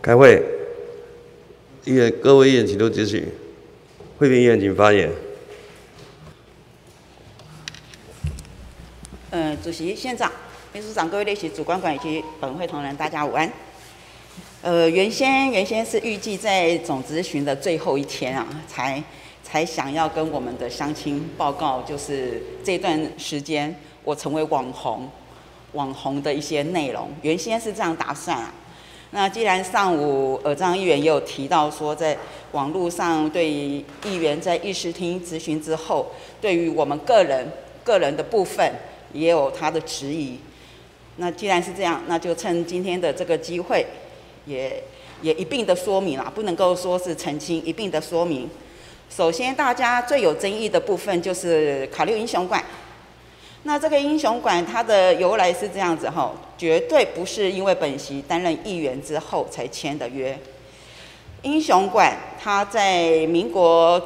开会，各位议员请多指许。惠萍议员请发言。 主席、县长、秘书长、各位列席主管以及本会同仁，大家午安。原先是预计在总咨询的最后一天啊，才想要跟我们的乡亲报告，就是这段时间我成为网红的一些内容。原先是这样打算啊。那既然上午张议员也有提到说，在网络上对于议员在议事厅质询之后，对于我们个人的部分也有他的质疑。那既然是这样，那就趁今天的这个机会，也一并的说明啦，不能够说是澄清，一并的说明。首先，大家最有争议的部分就是卡六英雄馆。那这个英雄馆它的由来是这样子哈，绝对不是因为本席担任议员之后才签的约。英雄馆它在民国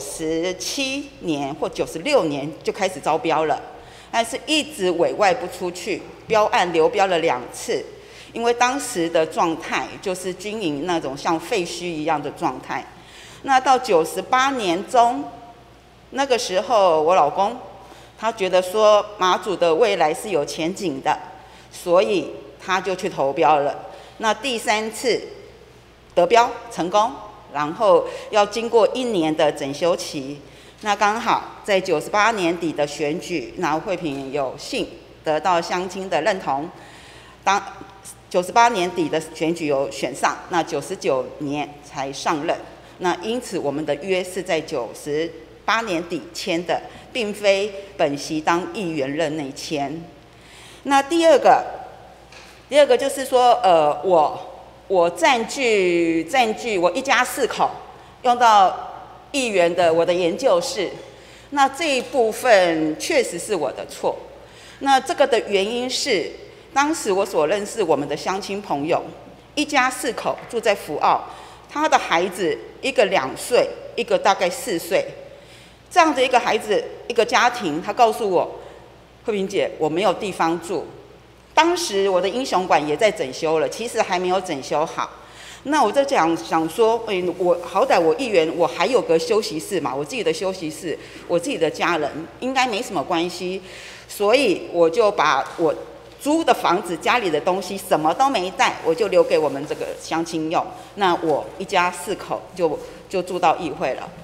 97年或96年就开始招标了，但是一直委外不出去，标案流标了2次，因为当时的状态就是军营那种像废墟一样的状态。那到98年中，那个时候我老公他觉得说马祖的未来是有前景的，所以他就去投标了。那第3次得标成功，然后要经过1年的整修期。那刚好在98年底的选举，那惠萍有幸得到乡亲的认同，当98年底的选举有选上，那99年才上任。那因此我们的约是在98年底签的，并非本席当议员任内签。那第二个就是说，我占据我一家4口用到议员的我的研究室，那这一部分确实是我的错。那这个的原因是，当时我所认识我们的乡亲朋友，一家4口住在福澳，他的孩子一个2岁，一个大概4岁。这样的一个孩子，一个家庭，他告诉我，惠萍姐，我没有地方住。当时我的英雄馆也在整修了，其实还没有整修好。那我在想说，我好歹我议员，我还有个休息室嘛，我自己的休息室，我自己的家人，应该没什么关系。所以我就把我租的房子、家里的东西什么都没带，我就留给我们这个乡亲用。那我一家4口就住到议会了。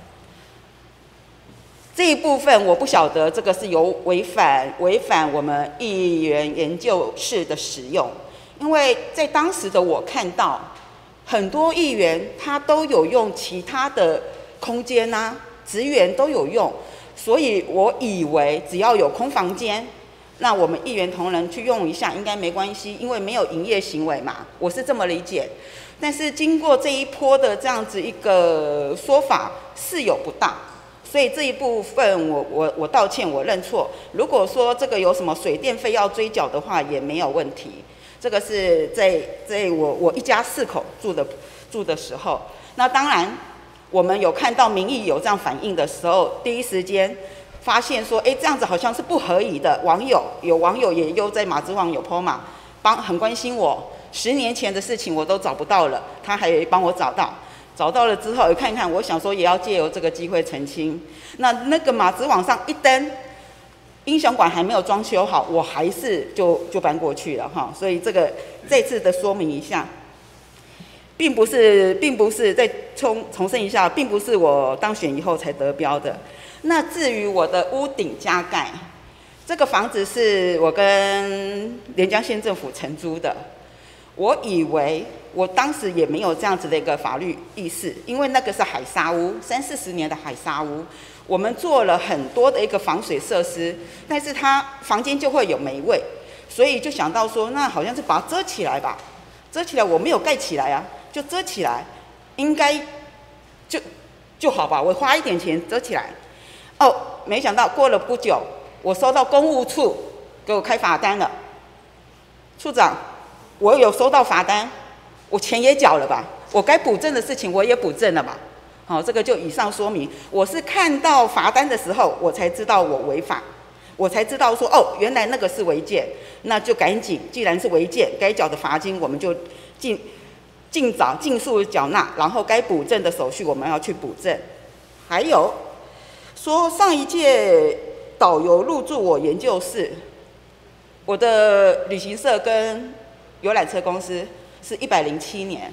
这一部分我不晓得，这个是有违反我们议员研究室的使用，因为在当时的我看到很多议员他都有用其他的空间啊，职员都有用，所以我以为只要有空房间，那我们议员同仁去用一下应该没关系，因为没有营业行为嘛，我是这么理解。但是经过这一波的这样子一个说法，是有不当。所以这一部分我道歉，我认错。如果说这个有什么水电费要追缴的话，也没有问题。这个是在我一家4口住的时候，那当然我们有看到民意有这样反应的时候，第一时间发现说，这样子好像是不合宜的。网友也又在马子网有 po 嘛，很关心我，10年前的事情我都找不到了，他还帮我找到了之后，看看，我想说也要借由这个机会澄清。那个马子网上一登，英雄馆还没有装修好，我还是就搬过去了哈。所以这次的说明一下，并不是再重申一下，并不是我当选以后才得标的。那至于我的屋顶加盖，这个房子是我跟连江县政府承租的。我以为我当时也没有这样子的一个法律意识，因为那个是海沙屋，30-40年的海沙屋，我们做了很多的一个防水设施，但是它房间就会有霉味，所以就想到说，那好像是把它遮起来吧，遮起来我没有盖起来啊，就遮起来，应该就好吧，我花一点钱遮起来。没想到过了不久，我收到公务处给我开罚单了，处长。我有收到罚单，我钱也缴了吧，我该补正的事情我也补正了吧。这个就以上说明。我是看到罚单的时候，我才知道我违法，我才知道说，原来那个是违建，那就赶紧，既然是违建，该缴的罚金我们就尽速缴纳，然后该补正的手续我们要去补正。还有说上一届导游入住我研究室，我的旅行社跟游览车公司是107年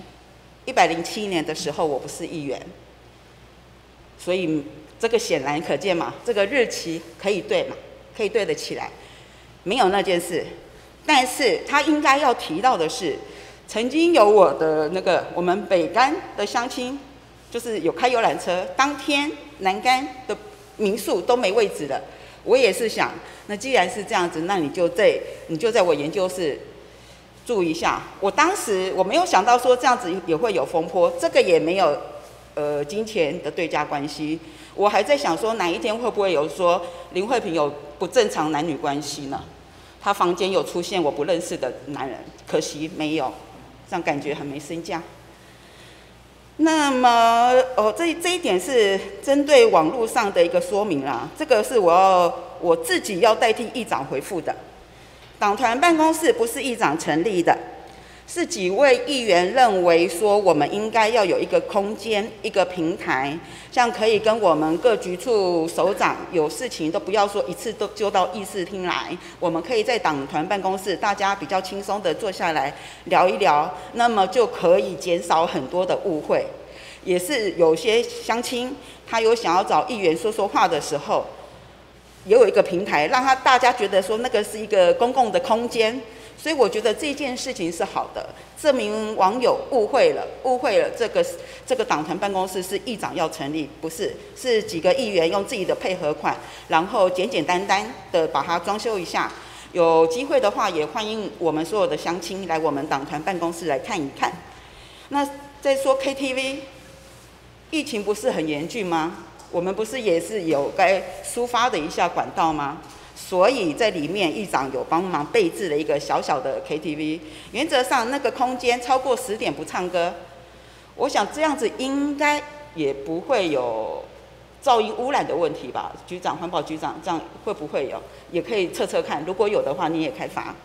，107年的时候我不是议员，所以这个显然可见嘛，这个日期可以对嘛，可以对得起来，没有那件事。但是他应该要提到的是，曾经有我的我们北竿的乡亲，就是有开游览车，当天南竿的民宿都没位置了。我也是想，那既然是这样子，那你就在我研究室住一下。我当时我没有想到说这样子也会有风波，这个也没有金钱的对价关系。我还在想说哪一天会不会有说林慧萍有不正常男女关系呢？她房间有出现我不认识的男人，可惜没有，这样感觉很没身价。那么这一点是针对网络上的一个说明啦，这个是我自己要代替议长回复的。党团办公室不是议长成立的，是几位议员认为说我们应该要有一个空间、一个平台，像可以跟我们各局处首长有事情都不要说一次都揪到议事厅来，我们可以在党团办公室大家比较轻松的坐下来聊一聊，那么就可以减少很多的误会。也是有些乡亲他有想要找议员说说话的时候，也有一个平台让大家觉得说那个是一个公共的空间，所以我觉得这件事情是好的，证明网友误会了这个党团办公室是议长要成立，不是，是几个议员用自己的配合款，然后简简单单的把它装修一下。有机会的话，也欢迎我们所有的乡亲来我们党团办公室来看一看。那再说 KTV， 疫情不是很严峻吗？我们不是也是有该抒发的一下管道吗？所以在里面议长有帮忙备置了一个小小的 KTV， 原则上那个空间超过10点不唱歌，我想这样子应该也不会有噪音污染的问题吧？局长，环保局长，这样会不会有？也可以测测看，如果有的话你也开发。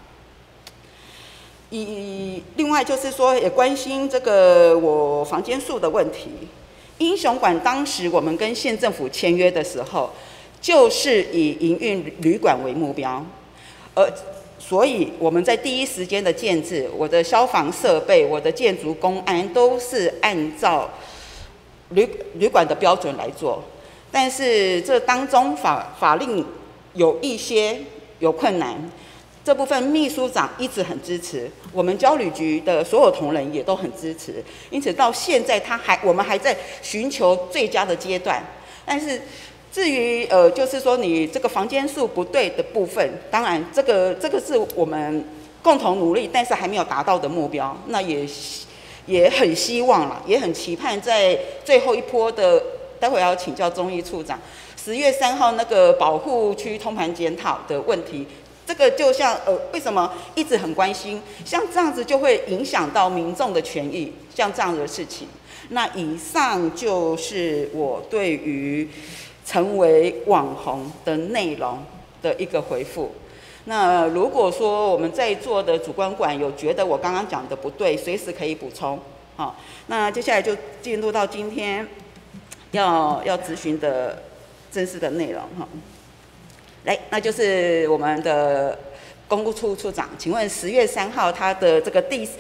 另外就是说也关心这个我房间数的问题。英雄馆当时我们跟县政府签约的时候，就是以营运旅馆为目标，所以我们在第一时间的建制，我的消防设备、我的建筑公安都是按照旅馆的标准来做。但是这当中法令有一些有困难，这部分秘书长一直很支持，我们交旅局的所有同仁也都很支持，因此到现在我们还在寻求最佳的阶段。但是至于就是说你这个房间数不对的部分，当然这个是我们共同努力，但是还没有达到的目标。那也很希望啦，也很期盼在最后一波的，待会要请教中医处长，10月3号那个保护区通盘检讨的问题。这个就像为什么一直很关心，像这样子就会影响到民众的权益，像这样的事情。那以上就是我对于成为网红的内容的一个回复。那如果说我们在座的主管管有觉得我刚刚讲的不对，随时可以补充。好，那接下来就进入到今天要咨询的正式的内容哈。来，那就是我们的公务处处长，请问10月3号他的这个第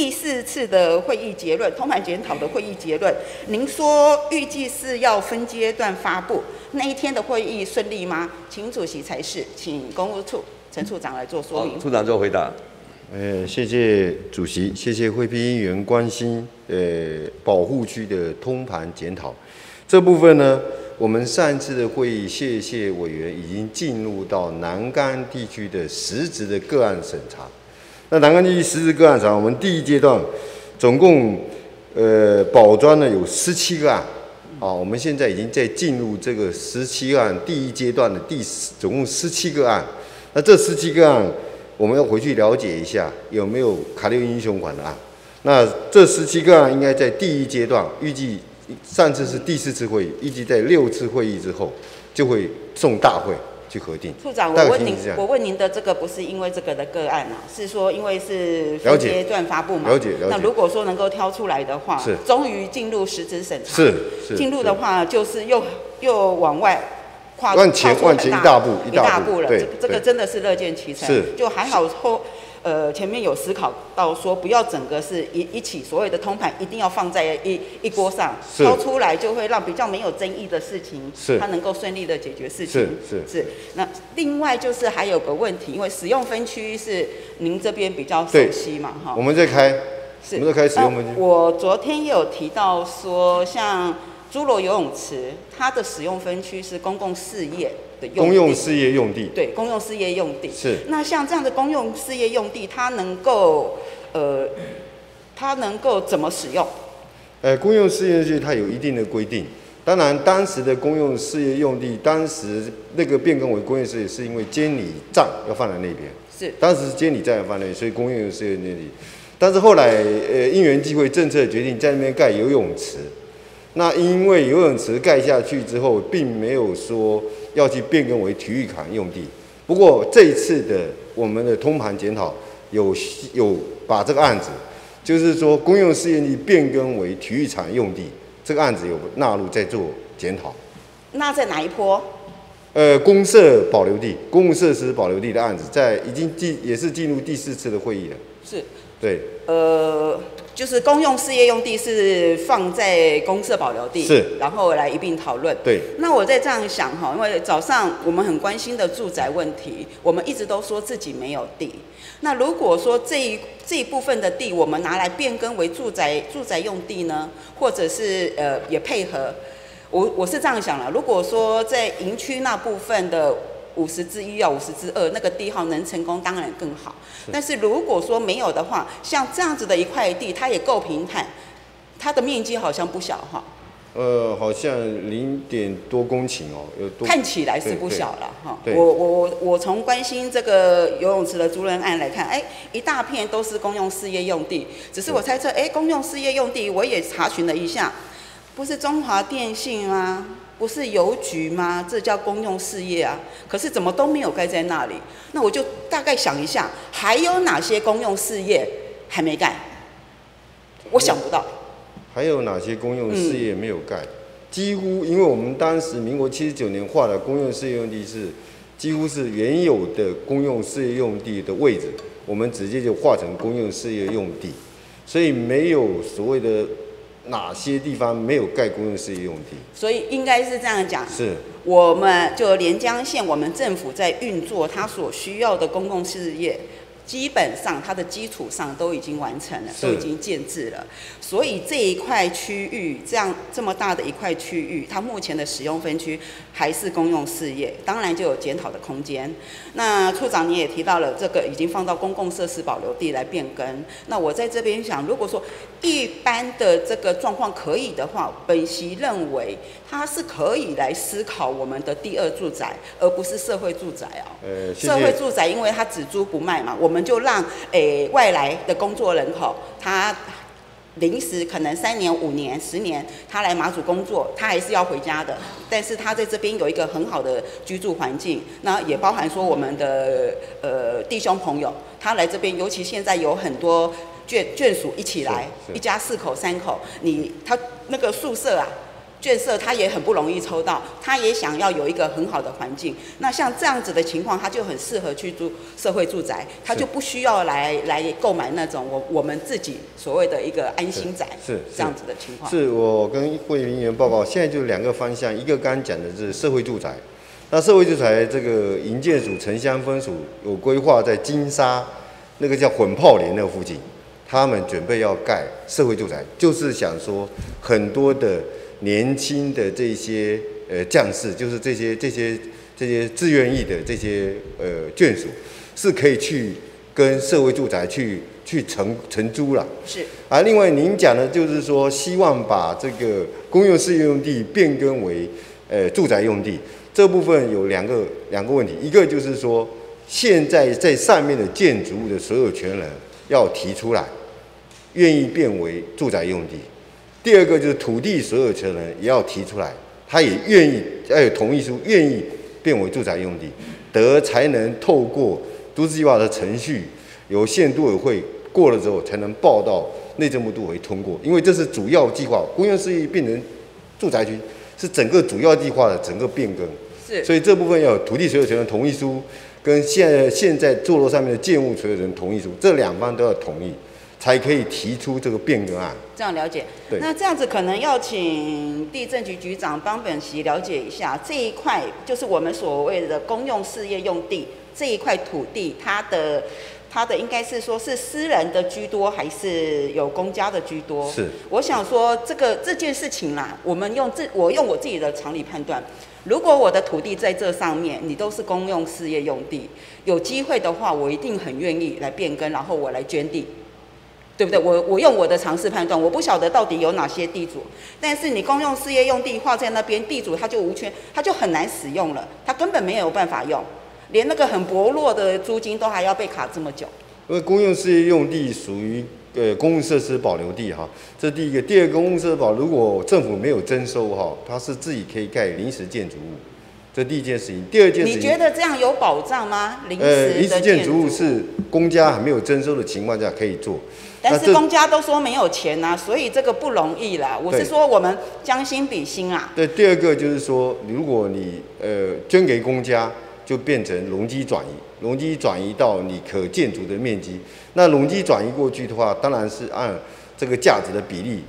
4次的会议结论，通盘检讨的会议结论，您说预计是要分阶段发布，那一天的会议顺利吗？请主席裁示，请公务处陈处长来做说明。 处长做回答。 谢谢主席，谢谢惠彬议员关心保护区的通盘检讨这部分呢。我们上一次的会议，谢谢委员已经进入到南竿地区的实质的个案审查。那南竿地区实质个案审查，我们第一阶段总共保专呢有17个案，我们现在已经在进入这个17个案第一阶段的总共17个案。那这17个案，我们要回去了解一下有没有卡六英雄馆的案。那这17个案应该在第一阶段预计。上次是第4次会议，预计在6次会议之后就会送大会， 去核定。 处长，我问您的这个不是因为这个的个案啊，是说因为是分阶段发布嘛？ 了解。 那如果说能够挑出来的话， 是终于进入实质审查， 是进入的话就是又往外往前一大步了。这个真的是乐见其成， 是就还好后。前面有思考到说，不要整个是一起所谓的通盘一定要放在一锅上，挑出来就会让比较没有争议的事情，它能够顺利的解决事情。是。那另外就是还有个问题，因为使用分区是您这边比较熟悉嘛，哈。 我们在开使用分区。 我昨天也有提到说，像侏罗游泳池，它的使用分区是公共事业。 公用事业用地， 对，公用事业用地是。 那像这样的公用事业用地，它能够怎么使用？ 公用事业用地它有一定的规定。当然，当时的公用事业用地，当时那个变更为公用事业，是因为监理站要放在那边。 是。 当时监理站要放在那里，所以公用事业用地。但是后来因缘际会，政策决定在那边盖游泳池。那因为游泳池盖下去之后，并没有说要去变更为体育场用地。不过这一次的我们的通盘检讨有把这个案子，就是说公用事业地变更为体育场用地，这个案子有纳入在做检讨。 那在哪一波？ 公设保留地、公共设施保留地的案子，也是进入第4次的会议了。 是。 对。 就是公用事业用地是放在公设保留地， 是，然后来一并讨论。 对。 那我在这样想哈，因为早上我们很关心的住宅问题，我们一直都说自己没有地。那如果说这一部分的地，我们拿来变更为住宅用地呢，或者是也配合，我是这样想了。如果说在营区那部分的50+1啊50+2那个地号能成功，当然更好。但是如果说没有的话，像这样子的一块地，它也够平坦，它的面积好像不小哈。 好像0.多公顷哦， 看起来是不小了哈。我从关心这个游泳池的租赁案来看，一大片都是公用事业用地，只是我猜测，公用事业用地我也查询了一下，不是中华电信吗？不是邮局吗？这叫公用事业啊，可是怎么都没有盖在那里？那我就大概想一下，还有哪些公用事业还没盖？我想不到。 还有哪些公用事业没有盖？几乎，因为我们当时民国79年划的公用事业用地几乎是原有的公用事业用地的位置，我们直接就划成公用事业用地，所以没有所谓的哪些地方没有盖公用事业用地？ 所以应该是这样讲。 是， 我们就连江县，我们政府在运作它所需要的公共事业，基本上它的基础上都已经完成了，都已经建制了。所以这一块区域，这么大的一块区域，它目前的使用分区还是公用事业，当然就有检讨的空间。那处长你也提到了，这个已经放到公共设施保留地来变更。那我在这边想，如果说一般的这个状况可以的话，本席认为它是可以来思考我们的第二住宅，而不是社会住宅哦。 谢谢。 社会住宅因为它只租不卖嘛，我们就让外来的工作人口，他临时可能3年、5年、10年，他来马祖工作，他还是要回家的。但是他在这边有一个很好的居住环境，那也包含说我们的弟兄朋友，他来这边，尤其现在有很多眷属一起来，一家4口3口，他那个宿舍啊。眷舍他也很不容易抽到，他也想要有一个很好的环境。那像这样子的情况，他就很适合去住社会住宅，他就不需要来购买那种我们自己所谓的一个安心宅，是这样子的情况。 是我跟会员员报告，现在就2个方向，一个刚刚讲的是社会住宅，那社会住宅这个营建署城乡分署有规划在金沙那个叫混泡连那附近，他们准备要盖社会住宅，就是想说很多的年轻的这些将士，就是这些自愿意的这些眷属，是可以去跟社会住宅去承租了。 是。 另外您讲的就是说，希望把这个公用事业用地变更为住宅用地，这部分有两个问题，一个就是说，现在在上面的建筑物的所有权人要提出来，愿意变为住宅用地。第二个就是土地所有权人也要提出来，他也愿意要有同意书，愿意变为住宅用地，才能透过都市计划的程序，由县都委会过了之后，才能报到内政部都委会通过。因为这是主要计划，公用事业变成住宅区，是整个主要计划的整个变更。 是， 所以这部分要有土地所有权人同意书，跟现在坐落上面的建物所有人同意书，这两方都要同意，才可以提出这个变更案。 这样了解。 对。 那这样子可能要请地政局局长帮本席了解一下这一块，就是我们所谓的公用事业用地这一块土地，它的应该是说是私人的居多，还是有公家的居多？ 是。 我想说这件事情啦，我用我自己的常理判断，如果我的土地在这上面，你都是公用事业用地，有机会的话，我一定很愿意来变更，然后我来捐地。对不对？我用我的常识判断，我不晓得到底有哪些地主，但是你公用事业用地划在那边，地主他就无权，他就很难使用了，他根本没有办法用，连那个很薄弱的租金都还要被卡这么久。 因为公用事业用地属于公共设施保留地哈，这是第一个。第二个，公共设施保，如果政府没有征收哈，它是自己可以盖临时建筑物，这第一件事情。第二件事情， 你觉得这样有保障吗？临时建筑物是公家还没有征收的情况下可以做。 但是公家都说没有钱啊，所以这个不容易啦。我是说我们将心比心啊。 对，第二个就是说，如果你捐给公家，就变成容积转移，容积转移到你可建筑的面积。那容积转移过去的话，当然是按这个价值的比例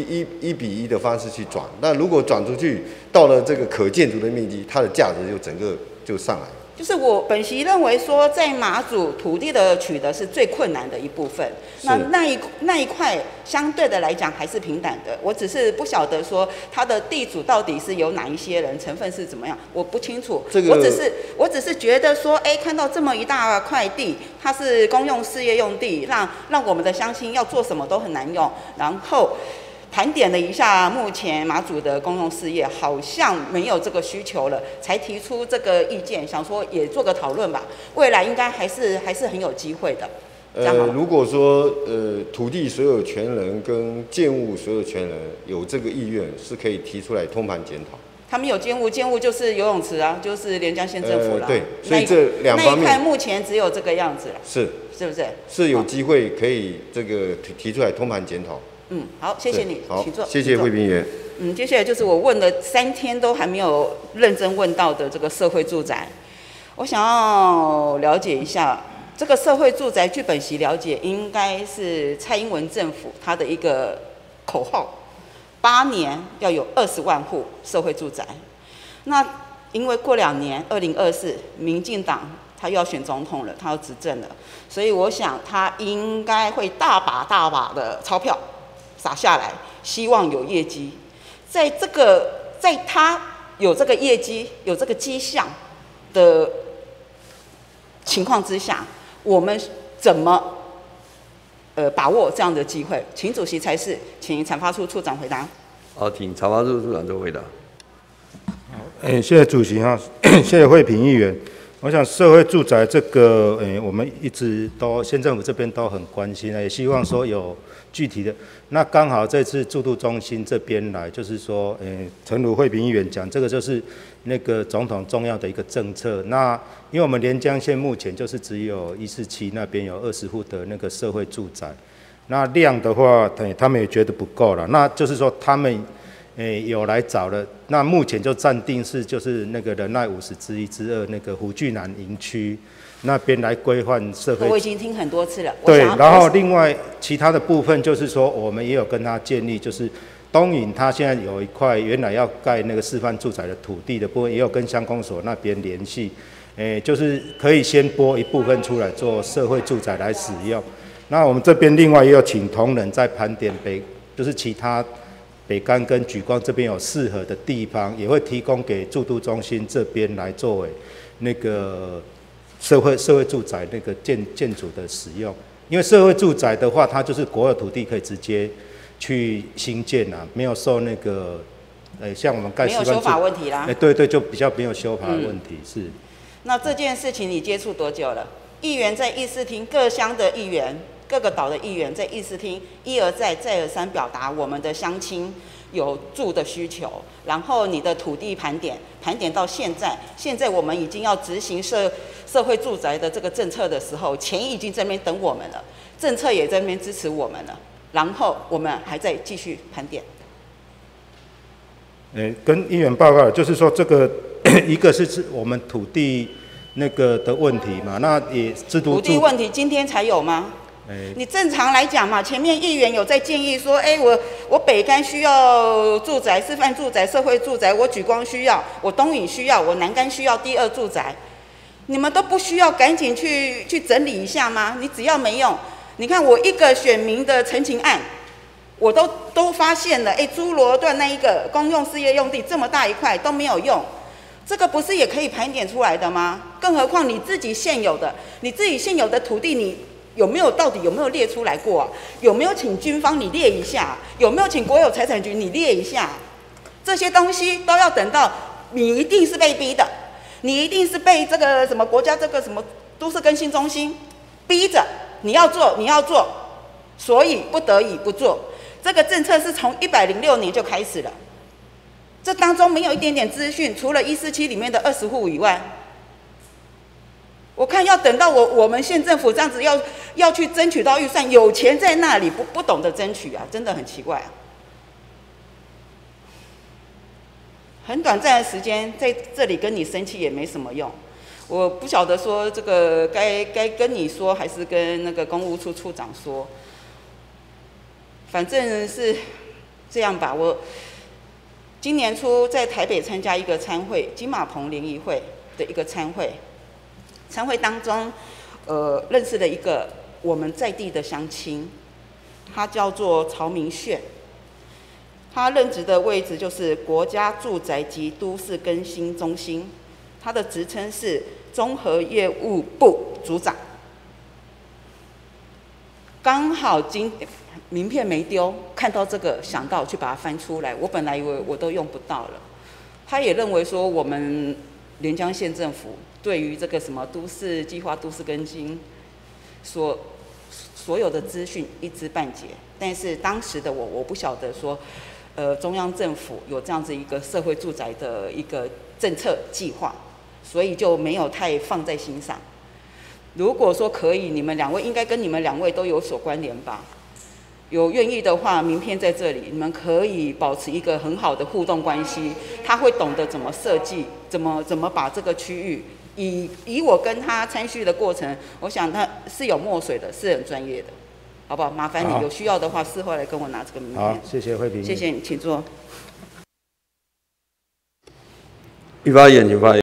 1比1的方式去转。那如果转出去到了这个可建筑的面积，它的价值就整个就上来了。 就是我本席认为说，在马祖土地的取得是最困难的一部分。那一块相对的来讲还是平坦的。我只是不晓得说它的地主到底是有哪一些人，成分是怎么样，我不清楚。我只是觉得说，看到这么一大块地，它是公用事业用地，让我们的乡亲要做什么都很难用，然后。盘点了一下，目前马祖的公用事业好像没有这个需求了，才提出这个意见，想说也做个讨论吧。未来应该还是很有机会的。 如果说土地所有权人跟建物所有权人有这个意愿，是可以提出来通盘检讨。 他们有建物就是游泳池啊，就是连江县政府啦。 对，所以这两方面那一块目前只有这个样子了。是不是？ 是有机会可以这个提出来通盘检讨。 好，谢谢你，请坐。 谢谢惠萍议员。 接下来就是我问了3天都还没有认真问到的这个社会住宅，我想要了解一下这个社会住宅。据本席了解，应该是蔡英文政府它的一个口号，8年要有20万户社会住宅。那因为过2年，2024民进党他又要选总统了，他要执政了，所以我想他应该会大把的钞票撒下来，希望有业绩。在他有这个业绩、有这个迹象的情况之下，我们怎么把握这样的机会？请主席才是，请产发处处长回答。 好，请产发处处长做回答。 谢谢主席哈，谢谢惠萍议员。我想社会住宅这个，我们一直都县政府这边都很关心，也希望说有具体的。那刚好这次住都中心这边来，就是说，诚如惠萍议员讲，这个就是那个总统重要的一个政策。那因为我们连江县目前就是只有147那边有20户的那个社会住宅，那量的话，他们也觉得不够了。那就是说他们有来找了，那目前就暂定是就是那个仁爱50之1之2那个湖聚南营区那边来规划社会。 我已经听很多次了。 对，然后另外其他的部分就是说，我们也有跟他建立，就是东引他现在有一块原来要盖那个示范住宅的土地的部分，也有跟乡公所那边联系，就是可以先拨一部分出来做社会住宅来使用。那我们这边另外也有请同仁在盘点就是其他。北竿跟莒光这边有适合的地方，也会提供给住都中心这边来作为那个社会住宅那个建筑的使用。因为社会住宅的话，它就是国有土地可以直接去兴建啊，没有受那个像我们盖示范没有修法问题啦。 对，就比较没有修法的问题是。 那这件事情你接触多久了？议员在议事厅，各乡的议员。各个岛的议员在议事厅一而再再而三表达我们的乡亲有住的需求，然后你的土地盘点到现在我们已经要执行社会住宅的这个政策的时候，钱已经在那边等我们了，政策也在那边支持我们了，然后我们还在继续盘点。 跟议员报告，就是说这个一个是我们土地那个的问题嘛，那也制度土地问题今天才有吗？你正常来讲嘛，前面议员有在建议说，我北干需要住宅、示范住宅、社会住宅，我莒光需要，我东引需要，我南干需要第二住宅，你们都不需要赶紧去整理一下吗？你只要没用，你看我一个选民的陈情案，我都发现了，侏罗段那一个公用事业用地这么大一块都没有用，这个不是也可以盘点出来的吗？更何况你自己现有的土地，你到底有没有列出来过啊？有没有请军方你列一下？有没有请国有财产局你列一下？这些东西都要等到你一定是被逼的，你一定是被这个什么国家这个什么都市更新中心逼着你要做，所以不得已不做。这个政策是从106年就开始了，这当中没有一点点资讯，除了147里面的20户以外。我看要等到我们县政府这样子要去争取到预算，有钱在那里不懂得争取啊，真的很奇怪啊。很短暂的时间在这里跟你生气也没什么用，我不晓得说这个该跟你说还是跟那个公务处处长说，反正是这样吧。我今年初在台北参加一个参会，金马棚联谊会的一个参会当中，认识了一个我们在地的乡亲，他叫做曹明炫，他任职的位置就是国家住宅及都市更新中心，他的职称是综合业务部组长。刚好名片没丢，看到这个想到去把它翻出来，我本来以为我都用不到了。他也认为说我们连江县政府对于这个什么都市计划、都市更新所有的资讯一知半解，但是当时的我不晓得说，中央政府有这样子一个社会住宅的一个政策计划，所以就没有太放在心上。如果说可以，你们两位应该跟你们两位都有所关联吧？有愿意的话，名片在这里，你们可以保持一个很好的互动关系。他会懂得怎么设计，怎么把这个区域，以我跟他参叙的过程，我想他是有墨水的，是很专业的，好不好？麻烦你有需要的话，事后来跟我拿这个名片。 好，谢谢慧萍。 谢谢你，请坐。 一发言，请发言。